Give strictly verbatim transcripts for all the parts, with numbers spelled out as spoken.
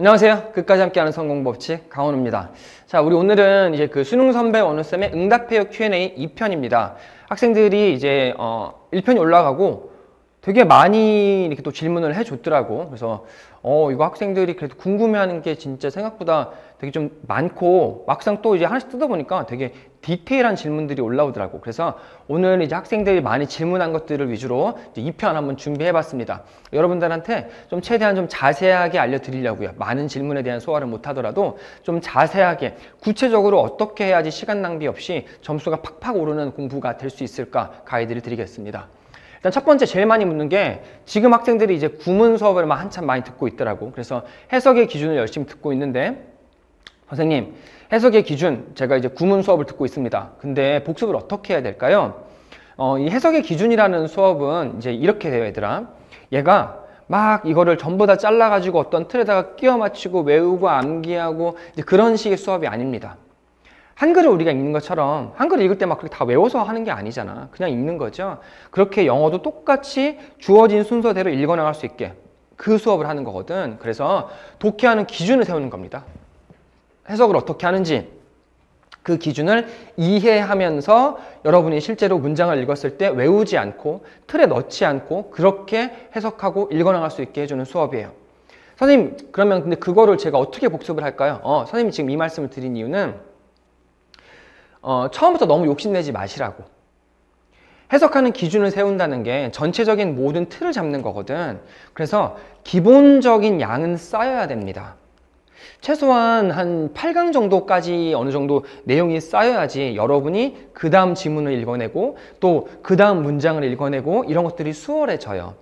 안녕하세요. 끝까지 함께하는 성공법칙 강원우입니다. 자, 우리 오늘은 이제 그 수능 선배 원우쌤의 응답해요 큐 앤 에이 이 편입니다. 학생들이 이제 어 일 편이 올라가고 되게 많이 이렇게 또 질문을 해줬더라고. 그래서 어 이거 학생들이 그래도 궁금해하는 게 진짜 생각보다 되게 좀 많고, 막상 또 이제 하나씩 뜯어보니까 되게 디테일한 질문들이 올라오더라고. 그래서 오늘 이제 학생들이 많이 질문한 것들을 위주로 이제 이 편 한번 준비해봤습니다. 여러분들한테 좀 최대한 좀 자세하게 알려드리려고요. 많은 질문에 대한 소화를 못하더라도 좀 자세하게 구체적으로 어떻게 해야지 시간 낭비 없이 점수가 팍팍 오르는 공부가 될 수 있을까 가이드를 드리겠습니다. 일단 첫 번째 제일 많이 묻는 게, 지금 학생들이 이제 구문 수업을 막 한참 많이 듣고 있더라고. 그래서 해석의 기준을 열심히 듣고 있는데, 선생님 해석의 기준, 제가 이제 구문 수업을 듣고 있습니다. 근데 복습을 어떻게 해야 될까요? 어, 이 해석의 기준이라는 수업은 이제 이렇게 돼요, 얘들아. 얘가 막 이거를 전부 다 잘라가지고 어떤 틀에다가 끼워 맞추고 외우고 암기하고 이제 그런 식의 수업이 아닙니다. 한글을 우리가 읽는 것처럼 한글을 읽을 때 막 그렇게 다 외워서 하는 게 아니잖아. 그냥 읽는 거죠. 그렇게 영어도 똑같이 주어진 순서대로 읽어나갈 수 있게 그 수업을 하는 거거든. 그래서 독해하는 기준을 세우는 겁니다. 해석을 어떻게 하는지 그 기준을 이해하면서 여러분이 실제로 문장을 읽었을 때 외우지 않고 틀에 넣지 않고 그렇게 해석하고 읽어나갈 수 있게 해주는 수업이에요. 선생님, 그러면 근데 그거를 제가 어떻게 복습을 할까요? 어, 선생님이 지금 이 말씀을 드린 이유는 어, 처음부터 너무 욕심내지 마시라고. 해석하는 기준을 세운다는 게 전체적인 모든 틀을 잡는 거거든. 그래서 기본적인 양은 쌓여야 됩니다. 최소한 한 팔 강 정도까지 어느 정도 내용이 쌓여야지 여러분이 그 다음 지문을 읽어내고 또 그 다음 문장을 읽어내고 이런 것들이 수월해져요.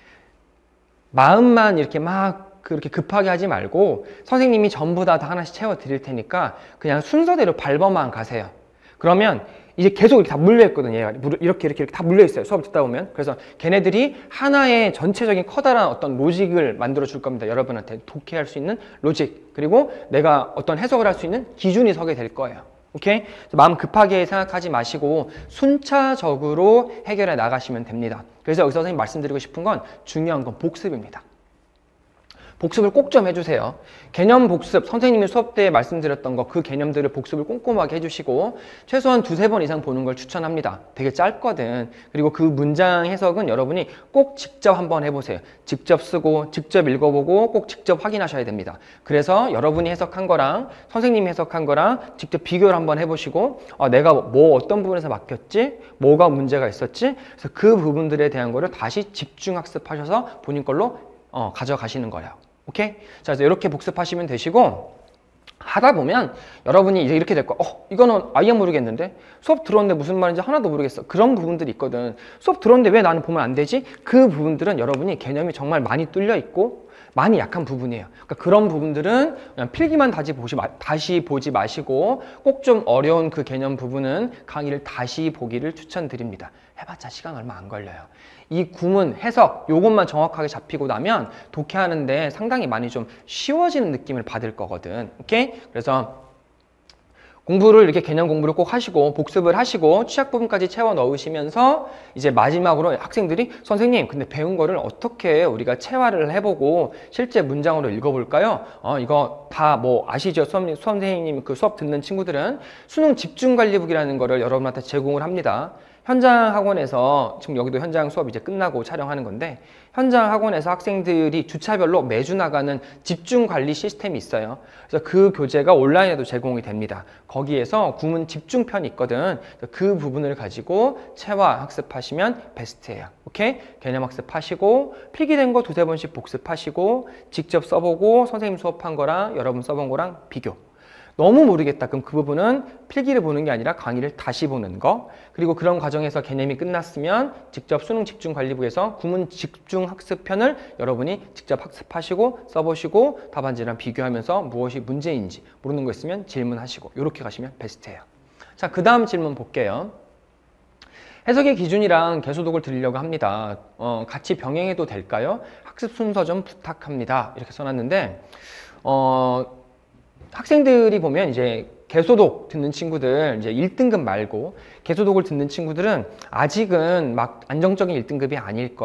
마음만 이렇게 막 그렇게 급하게 하지 말고 선생님이 전부 다, 다 하나씩 채워 드릴 테니까 그냥 순서대로 밟아만 가세요. 그러면 이제 계속 이렇게 다 물려있거든요. 이렇게 이렇게 이렇게 다 물려있어요. 수업 듣다 보면. 그래서 걔네들이 하나의 전체적인 커다란 어떤 로직을 만들어 줄 겁니다. 여러분한테 독해할 수 있는 로직, 그리고 내가 어떤 해석을 할 수 있는 기준이 서게 될 거예요. 오케이? 마음 급하게 생각하지 마시고 순차적으로 해결해 나가시면 됩니다. 그래서 여기서 선생님 말씀드리고 싶은 건, 중요한 건 복습입니다. 복습을 꼭 좀 해주세요. 개념 복습, 선생님이 수업 때 말씀드렸던 거, 그 개념들을 복습을 꼼꼼하게 해주시고 최소한 두세 번 이상 보는 걸 추천합니다. 되게 짧거든. 그리고 그 문장 해석은 여러분이 꼭 직접 한번 해보세요. 직접 쓰고 직접 읽어보고 꼭 직접 확인하셔야 됩니다. 그래서 여러분이 해석한 거랑 선생님이 해석한 거랑 직접 비교를 한번 해보시고 아, 내가 뭐 어떤 부분에서 막혔지? 뭐가 문제가 있었지? 그래서 그 부분들에 대한 거를 다시 집중 학습하셔서 본인 걸로 어, 가져가시는 거예요. 오케이? 자, 그래서 이렇게 복습하시면 되시고, 하다 보면 여러분이 이제 이렇게 될 거야. 어, 이거는 아예 모르겠는데? 수업 들었는데 무슨 말인지 하나도 모르겠어. 그런 부분들이 있거든. 수업 들었는데 왜 나는 보면 안 되지? 그 부분들은 여러분이 개념이 정말 많이 뚫려 있고 많이 약한 부분이에요. 그러니까 그런 부분들은 그냥 필기만 다시 보시, 다시 보지 마시고 꼭 좀 어려운 그 개념 부분은 강의를 다시 보기를 추천드립니다. 해봤자 시간 얼마 안 걸려요. 이 구문, 해석, 요것만 정확하게 잡히고 나면 독해하는데 상당히 많이 좀 쉬워지는 느낌을 받을 거거든. 오케이? 그래서 공부를 이렇게 개념 공부를 꼭 하시고 복습을 하시고 취약 부분까지 채워 넣으시면서 이제 마지막으로 학생들이 선생님 근데 배운 거를 어떻게 우리가 체화를 해보고 실제 문장으로 읽어볼까요? 어 이거 다 뭐 아시죠? 수업, 선생님 그 수업 듣는 친구들은 수능 집중관리북이라는 거를 여러분한테 제공을 합니다. 현장 학원에서, 지금 여기도 현장 수업 이제 끝나고 촬영하는 건데, 현장 학원에서 학생들이 주차별로 매주 나가는 집중관리 시스템이 있어요. 그래서 그 교재가 온라인에도 제공이 됩니다. 거기에서 구문 집중편이 있거든. 그 부분을 가지고 체화 학습하시면 베스트예요. 오케이? 개념 학습하시고 필기된 거 두세 번씩 복습하시고 직접 써보고 선생님 수업한 거랑 여러분 써본 거랑 비교. 너무 모르겠다. 그럼 그 부분은 필기를 보는 게 아니라 강의를 다시 보는 거. 그리고 그런 과정에서 개념이 끝났으면 직접 수능 집중관리북에서 구문 집중학습편을 여러분이 직접 학습하시고 써보시고 답안지랑 비교하면서 무엇이 문제인지 모르는 거 있으면 질문하시고 이렇게 가시면 베스트예요. 자, 그 다음 질문 볼게요. 해석의 기준이랑 개소독을 드리려고 합니다. 어, 같이 병행해도 될까요? 학습 순서 좀 부탁합니다. 이렇게 써놨는데 어, 학생들이 보면 이제 개소독 듣는 친구들, 이제 일 등급 말고 개소독을 듣는 친구들은 아직은 막 안정적인 일 등급이 아닐 거예요.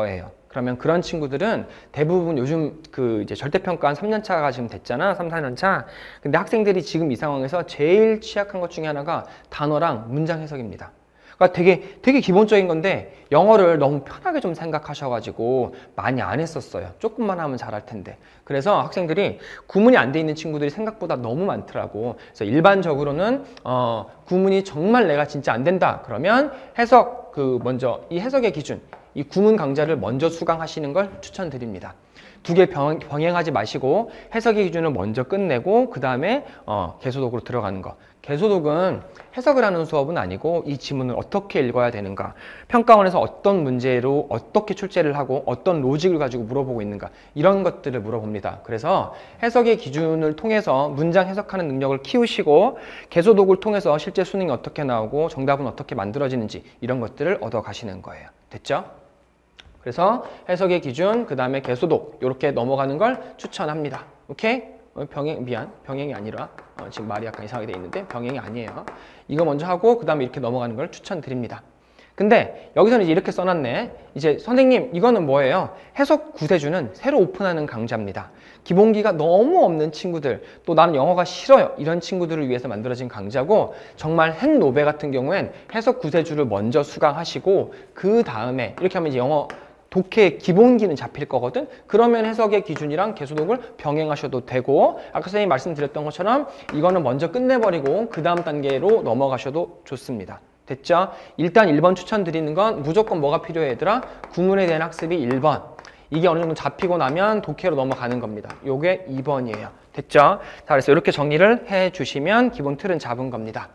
그러면 그런 친구들은 대부분 요즘 그 이제 절대평가 한 삼 년 차가 지금 됐잖아. 삼, 사 년 차. 근데 학생들이 지금 이 상황에서 제일 취약한 것 중에 하나가 단어랑 문장 해석입니다. 그러니까 되게 되게 기본적인 건데 영어를 너무 편하게 좀 생각하셔가지고 많이 안 했었어요. 조금만 하면 잘할 텐데. 그래서 학생들이 구문이 안 돼 있는 친구들이 생각보다 너무 많더라고. 그래서 일반적으로는 어, 구문이 정말 내가 진짜 안 된다. 그러면 해석 그 먼저 이 해석의 기준, 이 구문 강좌를 먼저 수강하시는 걸 추천드립니다. 두 개 병행하지 마시고 해석의 기준을 먼저 끝내고 그 다음에 어, 개소독으로 들어가는 거. 개소독은 해석을 하는 수업은 아니고 이 지문을 어떻게 읽어야 되는가, 평가원에서 어떤 문제로 어떻게 출제를 하고 어떤 로직을 가지고 물어보고 있는가, 이런 것들을 물어봅니다. 그래서 해석의 기준을 통해서 문장 해석하는 능력을 키우시고 개소독을 통해서 실제 수능이 어떻게 나오고 정답은 어떻게 만들어지는지 이런 것들을 얻어 가시는 거예요. 됐죠? 그래서 해석의 기준, 그 다음에 개소독 이렇게 넘어가는 걸 추천합니다. 오케이? 병행, 미안, 병행이 아니라 어, 지금 말이 약간 이상하게 돼 있는데 병행이 아니에요. 이거 먼저 하고 그 다음에 이렇게 넘어가는 걸 추천드립니다. 근데 여기서는 이제 이렇게 써놨네. 이제 선생님 이거는 뭐예요? 해석 구세주는 새로 오픈하는 강좌입니다. 기본기가 너무 없는 친구들, 또 나는 영어가 싫어요 이런 친구들을 위해서 만들어진 강좌고, 정말 핵노베 같은 경우엔 해석 구세주를 먼저 수강하시고 그 다음에 이렇게 하면 이제 영어 독해의 기본기는 잡힐 거거든. 그러면 해석의 기준이랑 개소독을 병행하셔도 되고, 아까 선생님이 말씀드렸던 것처럼 이거는 먼저 끝내버리고 그 다음 단계로 넘어가셔도 좋습니다. 됐죠? 일단 일 번 추천드리는 건 무조건 뭐가 필요해 얘들아? 구문에 대한 학습이 일 번. 이게 어느 정도 잡히고 나면 독해로 넘어가는 겁니다. 요게 이 번이에요. 됐죠? 자, 그래서 이렇게 정리를 해 주시면 기본 틀은 잡은 겁니다.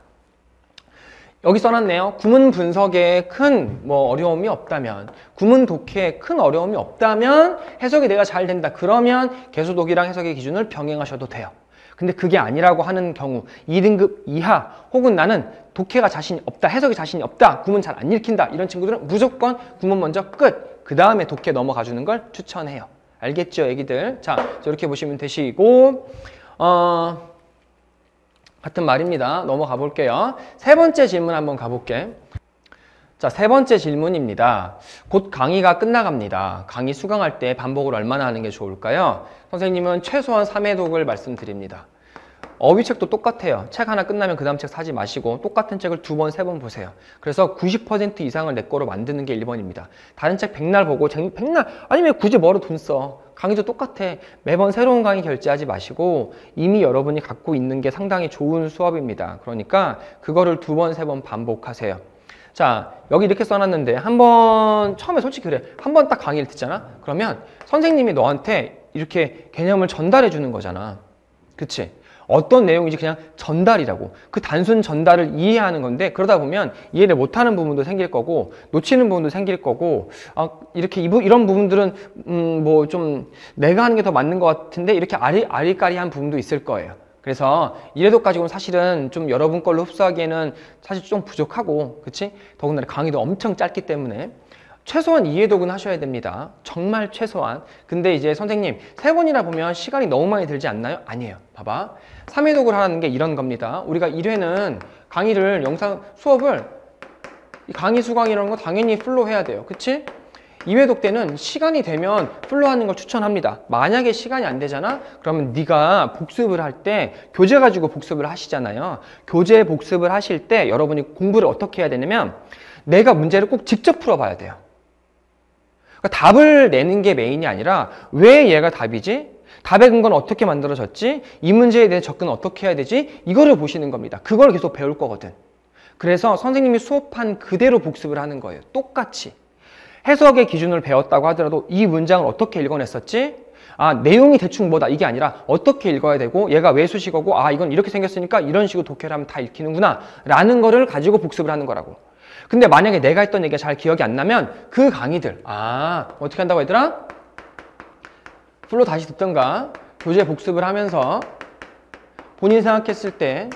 여기 써놨네요. 구문 분석에 큰 뭐 어려움이 없다면, 구문 독해에 큰 어려움이 없다면, 해석이 내가 잘 된다. 그러면 개소독이랑 해석의 기준을 병행하셔도 돼요. 근데 그게 아니라고 하는 경우, 이 등급 이하 혹은 나는 독해가 자신이 없다, 해석이 자신이 없다, 구문 잘 안 읽힌다 이런 친구들은 무조건 구문 먼저 끝! 그 다음에 독해 넘어가 주는 걸 추천해요. 알겠죠, 애기들? 자, 이렇게 보시면 되시고, 어... 같은 말입니다. 넘어가 볼게요. 세 번째 질문 한번 가볼게. 자, 세 번째 질문입니다. 곧 강의가 끝나갑니다. 강의 수강할 때 반복을 얼마나 하는 게 좋을까요? 선생님은 최소한 삼 회독을 말씀드립니다. 어휘책도 똑같아요. 책 하나 끝나면 그 다음 책 사지 마시고 똑같은 책을 두 번, 세 번 보세요. 그래서 구십 퍼센트 이상을 내 거로 만드는 게 일 번입니다. 다른 책 백날 보고 백날 아니면 굳이 뭐로 돈 써. 강의도 똑같아. 매번 새로운 강의 결제하지 마시고 이미 여러분이 갖고 있는 게 상당히 좋은 수업입니다. 그러니까 그거를 두 번, 세 번 반복하세요. 자, 여기 이렇게 써놨는데 한번 처음에 솔직히 그래. 한 번 딱 강의를 듣잖아? 그러면 선생님이 너한테 이렇게 개념을 전달해 주는 거잖아. 그치? 어떤 내용인지 그냥 전달이라고. 그 단순 전달을 이해하는 건데, 그러다 보면 이해를 못하는 부분도 생길 거고 놓치는 부분도 생길 거고, 아, 이렇게 이런 부분들은 음, 뭐 좀 내가 하는 게 더 맞는 것 같은데 이렇게 아리, 아리까리한 부분도 있을 거예요. 그래서 이래도 가지고는 사실은 좀 여러분 걸로 흡수하기에는 사실 좀 부족하고, 그치? 더군다나 강의도 엄청 짧기 때문에 최소한 이 회독은 하셔야 됩니다. 정말 최소한. 근데 이제 선생님 세 번이나 보면 시간이 너무 많이 들지 않나요? 아니에요. 봐봐. 삼 회독을 하는 게 이런 겁니다. 우리가 일 회는 강의를 영상 수업을 강의 수강이라는 거 당연히 풀로 해야 돼요. 그치? 이 회독 때는 시간이 되면 풀로 하는 걸 추천합니다. 만약에 시간이 안 되잖아? 그러면 네가 복습을 할 때 교재 가지고 복습을 하시잖아요. 교재 복습을 하실 때 여러분이 공부를 어떻게 해야 되냐면 내가 문제를 꼭 직접 풀어봐야 돼요. 그러니까 답을 내는 게 메인이 아니라 왜 얘가 답이지? 답의 근거는 어떻게 만들어졌지? 이 문제에 대해 접근은 어떻게 해야 되지? 이거를 보시는 겁니다. 그걸 계속 배울 거거든. 그래서 선생님이 수업한 그대로 복습을 하는 거예요. 똑같이. 해석의 기준을 배웠다고 하더라도 이 문장을 어떻게 읽어냈었지? 아, 내용이 대충 뭐다 이게 아니라 어떻게 읽어야 되고 얘가 왜 수식어고 아 이건 이렇게 생겼으니까 이런 식으로 독해를 하면 다 읽히는구나 라는 거를 가지고 복습을 하는 거라고. 근데 만약에 내가 했던 얘기가 잘 기억이 안 나면 그 강의들, 아 어떻게 한다고 얘들아? 풀로 다시 듣던가 교재 복습을 하면서 본인 생각했을 때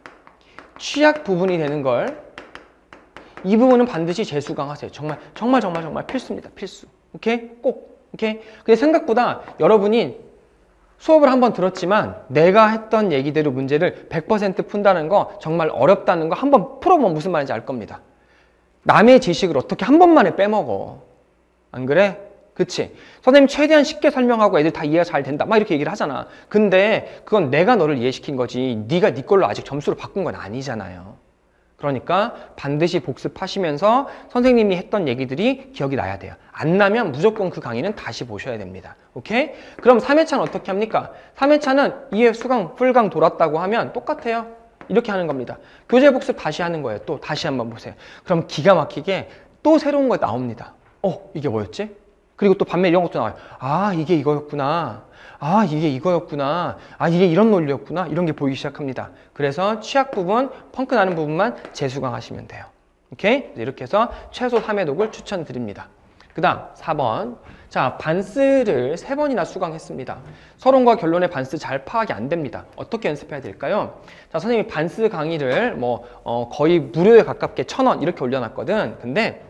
취약 부분이 되는 걸 이 부분은 반드시 재수강하세요. 정말 정말 정말 정말 필수입니다. 필수. 오케이? 꼭. 오케이? 근데 생각보다 여러분이 수업을 한번 들었지만 내가 했던 얘기대로 문제를 백 퍼센트 푼다는 거 정말 어렵다는 거 한번 풀어보면 무슨 말인지 알 겁니다. 남의 지식을 어떻게 한 번만에 빼먹어. 안 그래? 그치? 선생님 최대한 쉽게 설명하고 애들 다 이해가 잘 된다 막 이렇게 얘기를 하잖아. 근데 그건 내가 너를 이해시킨 거지 네가 네 걸로 아직 점수를 바꾼 건 아니잖아요. 그러니까 반드시 복습하시면서 선생님이 했던 얘기들이 기억이 나야 돼요. 안 나면 무조건 그 강의는 다시 보셔야 됩니다. 오케이? 그럼 삼 회차는 어떻게 합니까? 삼 회차는 이 회 수강 풀강 돌았다고 하면 똑같아요. 이렇게 하는 겁니다. 교재 복습 다시 하는 거예요. 또 다시 한번 보세요. 그럼 기가 막히게 또 새로운 거 나옵니다. 어, 이게 뭐였지? 그리고 또 반면 이런 것도 나와요. 아, 이게 이거였구나. 아, 이게 이거였구나. 아, 이게 이런 논리였구나. 이런 게 보이기 시작합니다. 그래서 취약 부분, 펑크 나는 부분만 재수강하시면 돼요. 오케이? 이렇게 해서 최소 삼 회 독을 추천드립니다. 그 다음 사 번. 자, 반스를 세 번이나 수강했습니다. 서론과 결론의 반스 잘 파악이 안 됩니다. 어떻게 연습해야 될까요? 자, 선생님이 반스 강의를 뭐 어, 거의 무료에 가깝게 천 원 이렇게 올려놨거든. 근데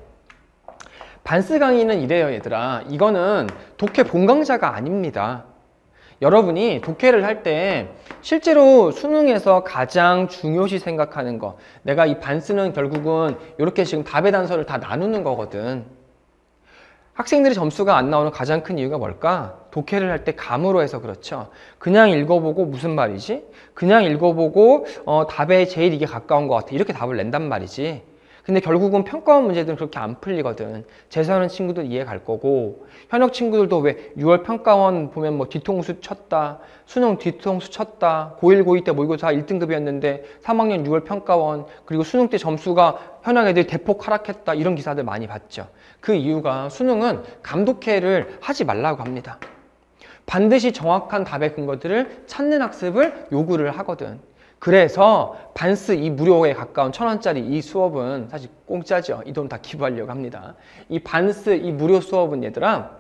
반스 강의는 이래요, 얘들아. 이거는 독해 본강좌가 아닙니다. 여러분이 독해를 할 때 실제로 수능에서 가장 중요시 생각하는 거, 내가 이 반스는 결국은 이렇게 지금 답의 단서를 다 나누는 거거든. 학생들이 점수가 안 나오는 가장 큰 이유가 뭘까? 독해를 할 때 감으로 해서 그렇죠. 그냥 읽어보고 무슨 말이지? 그냥 읽어보고 어, 답에 제일 이게 가까운 것 같아. 이렇게 답을 낸단 말이지. 근데 결국은 평가원 문제들은 그렇게 안 풀리거든. 재수하는 친구들 이해 갈 거고, 현역 친구들도 왜 유월 평가원 보면 뭐 뒤통수 쳤다, 수능 뒤통수 쳤다, 고일 고이 때 모의고사 일 등급이었는데 삼 학년 유월 평가원, 그리고 수능 때 점수가 현역 애들이 대폭 하락했다, 이런 기사들 많이 봤죠. 그 이유가 수능은 감독회를 하지 말라고 합니다. 반드시 정확한 답의 근거들을 찾는 학습을 요구를 하거든. 그래서 반스 이 무료에 가까운 천 원짜리 이 수업은 사실 공짜죠. 이 돈 다 기부하려고 합니다. 이 반스 이 무료 수업은 얘들아,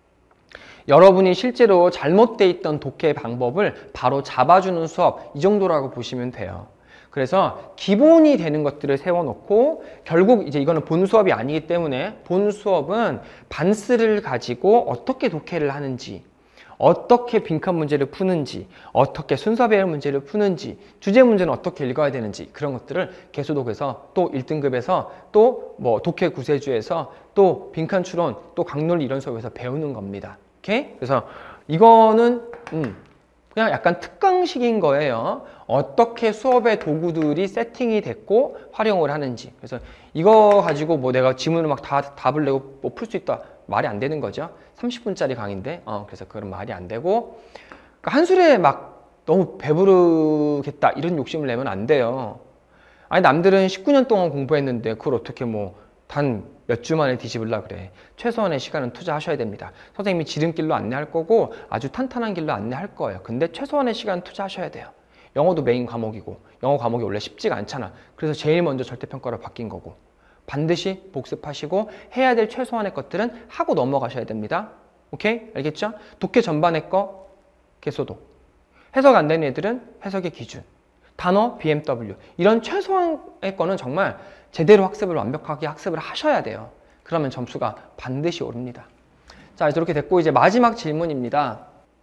여러분이 실제로 잘못돼 있던 독해 방법을 바로 잡아주는 수업, 이 정도라고 보시면 돼요. 그래서 기본이 되는 것들을 세워놓고, 결국 이제 이거는 본 수업이 아니기 때문에 본 수업은 반스를 가지고 어떻게 독해를 하는지, 어떻게 빈칸 문제를 푸는지, 어떻게 순서 배열 문제를 푸는지, 주제 문제는 어떻게 읽어야 되는지, 그런 것들을 개수독에서 또 일 등급에서 또 뭐 독해 구세주에서 또 빈칸 추론, 또 강론리 이런 수업에서 배우는 겁니다. 오케이? 그래서 이거는 음, 그냥 약간 특강식인 거예요. 어떻게 수업의 도구들이 세팅이 됐고 활용을 하는지. 그래서 이거 가지고 뭐 내가 지문을 막 다 답을 내고 뭐 풀 수 있다, 말이 안 되는 거죠. 삼십 분짜리 강의인데, 어, 그래서 그런 말이 안 되고, 그러니까 한술에 막 너무 배부르겠다 이런 욕심을 내면 안 돼요. 아니, 남들은 십구 년 동안 공부했는데 그걸 어떻게 뭐 단 몇 주 만에 뒤집으려고 그래. 최소한의 시간은 투자하셔야 됩니다. 선생님이 지름길로 안내할 거고 아주 탄탄한 길로 안내할 거예요. 근데 최소한의 시간 투자하셔야 돼요. 영어도 메인 과목이고 영어 과목이 원래 쉽지가 않잖아. 그래서 제일 먼저 절대평가로 바뀐 거고, 반드시 복습하시고 해야 될 최소한의 것들은 하고 넘어가셔야 됩니다. 오케이? 알겠죠? 독해 전반의 거 개소독, 해석 안 되는 애들은 해석의 기준, 단어 비엠더블유, 이런 최소한의 거는 정말 제대로 학습을 완벽하게 학습을 하셔야 돼요. 그러면 점수가 반드시 오릅니다. 자, 이렇게 됐고 이제 마지막 질문입니다.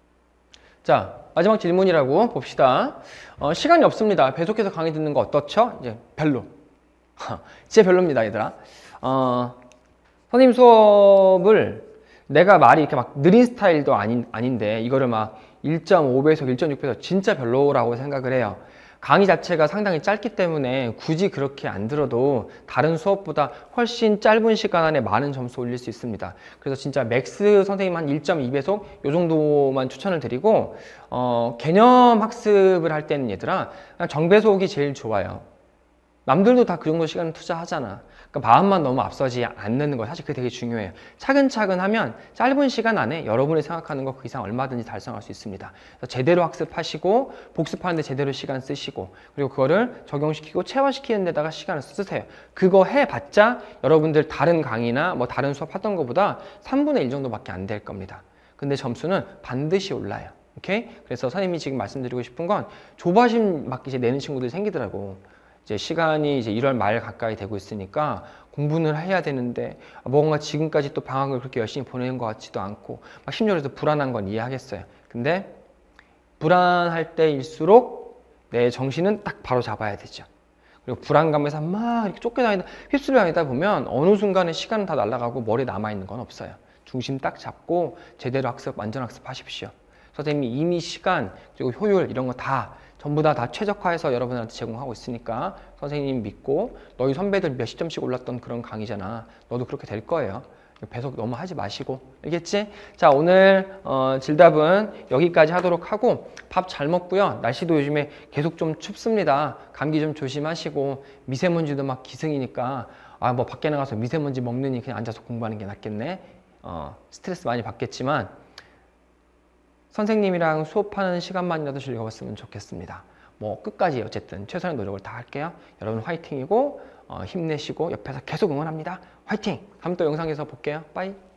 자, 마지막 질문이라고 봅시다. 어, 시간이 없습니다. 배속해서 강의 듣는 거 어떻죠? 이제 별로. 진짜 별로입니다, 얘들아. 어, 선생님 수업을 내가 말이 이렇게 막 느린 스타일도 아닌, 아닌데 이거를 막 일 점 오 배속, 일 점 육 배속 진짜 별로라고 생각을 해요. 강의 자체가 상당히 짧기 때문에 굳이 그렇게 안 들어도 다른 수업보다 훨씬 짧은 시간 안에 많은 점수 올릴 수 있습니다. 그래서 진짜 맥스 선생님 한 일 점 이 배속 요 정도만 추천을 드리고, 어, 개념 학습을 할 때는 얘들아 그냥 정배속이 제일 좋아요. 남들도 다 그 정도 시간을 투자하잖아. 그러니까 마음만 너무 앞서지 않는 거, 사실 그게 되게 중요해요. 차근차근 하면 짧은 시간 안에 여러분이 생각하는 거 그 이상 얼마든지 달성할 수 있습니다. 그래서 제대로 학습하시고 복습하는데 제대로 시간 쓰시고, 그리고 그거를 적용시키고 체화시키는 데다가 시간을 쓰세요. 그거 해봤자 여러분들 다른 강의나 뭐 다른 수업 하던 것보다 삼분의 일 정도밖에 안 될 겁니다. 근데 점수는 반드시 올라요. 오케이? 그래서 선생님이 지금 말씀드리고 싶은 건 조바심 막 이제 내는 친구들이 생기더라고. 이제 시간이 이제 일월 말 가까이 되고 있으니까 공부는 해야 되는데 뭔가 지금까지 또 방학을 그렇게 열심히 보내는 것 같지도 않고 막 심리적으로 불안한 건 이해하겠어요. 근데 불안할 때일수록 내 정신은 딱 바로 잡아야 되죠. 그리고 불안감에서 막 이렇게 쫓겨다니다 휩쓸려 다니다 보면 어느 순간에 시간은 다 날아가고 머리에 남아있는 건 없어요. 중심 딱 잡고 제대로 학습, 완전 학습하십시오. 선생님이 이미 시간 그리고 효율 이런 거 다 전부 다 다 최적화해서 여러분한테 제공하고 있으니까 선생님 믿고 너희 선배들 몇십 점씩 올랐던 그런 강의잖아. 너도 그렇게 될 거예요. 배속 너무 하지 마시고. 알겠지? 자, 오늘 어, 질답은 여기까지 하도록 하고 밥 잘 먹고요. 날씨도 요즘에 계속 좀 춥습니다. 감기 좀 조심하시고 미세먼지도 막 기승이니까 아, 뭐 밖에 나가서 미세먼지 먹느니 그냥 앉아서 공부하는 게 낫겠네. 어, 스트레스 많이 받겠지만 선생님이랑 수업하는 시간만이라도 즐거웠으면 좋겠습니다. 뭐 끝까지 어쨌든 최선의 노력을 다 할게요. 여러분 화이팅이고 어, 힘내시고 옆에서 계속 응원합니다. 화이팅! 다음 또 영상에서 볼게요. 빠이!